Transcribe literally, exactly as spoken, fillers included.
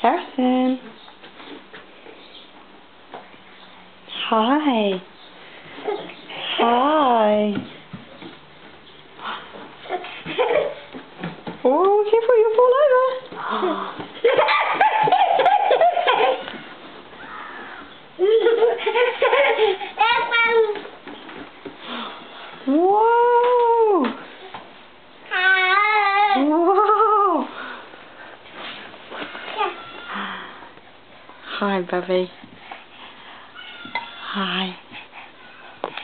Harrison. Hi. Hi. Oh, careful, you'll fall over. Whoa. Whoa. Hi, Bubby. Hi.